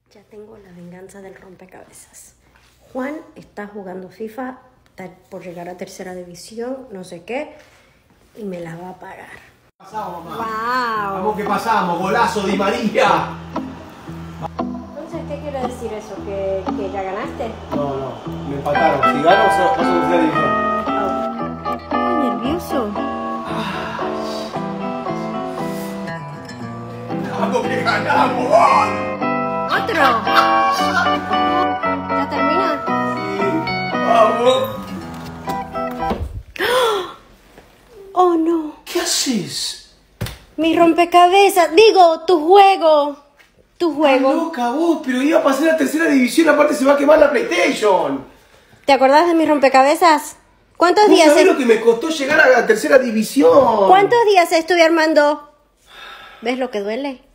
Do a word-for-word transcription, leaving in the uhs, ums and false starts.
Ya tengo la venganza del rompecabezas. Juan está jugando FIFA, está por llegar a tercera división, no sé qué, y me la va a pagar. Pasamos, mamá. ¡Wow! Vamos que pasamos, golazo Di María. Entonces, ¿qué quiere decir eso? ¿Que, que ya ganaste? No, no, me empataron. Si gano, paso a tercera división. Muy nervioso. ¡Vamos que ganamos! ¡Otro! ¿Ya termina? Sí, vamos. ¡Oh, no! ¿Qué haces? Mi rompecabezas. Digo, tu juego. Tu Estás juego. loca vos, pero iba a pasar a tercera división, aparte se va a quemar la PlayStation. ¿Te acordás de mi rompecabezas? ¿Cuántos ¿Vos días? sabés es- lo que me costó llegar a la tercera división? ¿Cuántos días estuve armando? ¿Ves lo que duele?